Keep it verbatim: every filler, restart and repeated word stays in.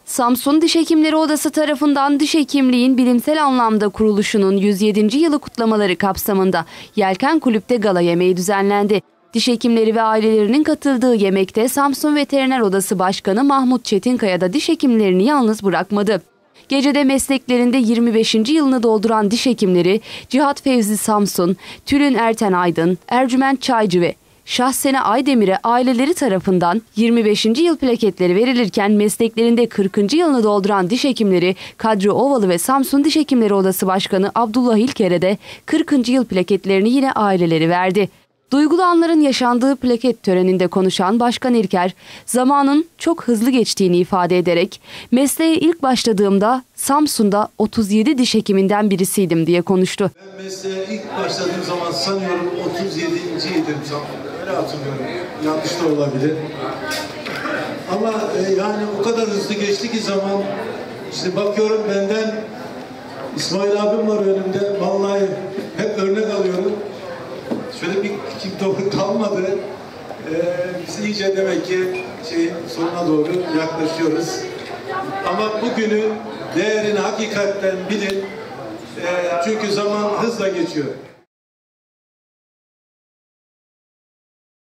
Samsun Diş Hekimleri Odası tarafından diş hekimliğin bilimsel anlamda kuruluşunun yüz yedinci yılı kutlamaları kapsamında Yelken Kulüp'te gala yemeği düzenlendi. Diş hekimleri ve ailelerinin katıldığı yemekte Samsun Veteriner Odası Başkanı Mahmut Çetinkaya da diş hekimlerini yalnız bırakmadı. Gecede mesleklerinde yirmi beşinci yılını dolduran diş hekimleri Cihat Fevzi Samsun, Tülin Erten Aydın, Ercüment Çaycı ve Şahsene Aydemir'e aileleri tarafından yirmi beşinci yıl plaketleri verilirken mesleklerinde kırkıncı yılını dolduran diş hekimleri Kadri Ovalı ve Samsun Diş Hekimleri Odası Başkanı Abdullah İlker'e de kırkıncı yıl plaketlerini yine aileleri verdi. Duygulu anların yaşandığı plaket töreninde konuşan Başkan İlker, zamanın çok hızlı geçtiğini ifade ederek, mesleğe ilk başladığımda Samsun'da otuz yedi diş hekiminden birisiydim diye konuştu. Ben mesleğe ilk başladığım zaman sanıyorum otuz yedinciydim. Öyle hatırlıyorum. Yanlış da olabilir. Ama e, yani o kadar hızlı geçti ki zaman, işte bakıyorum benden İsmail abim var önümde. Vallahi hep örnek alıyorum. Şöyle bir kimlik kalmadı. Ee, biz iyice demek ki şey, sonuna doğru yaklaşıyoruz. Ama bugünün değerini hakikaten bilin. Ee, çünkü zaman hızla geçiyor.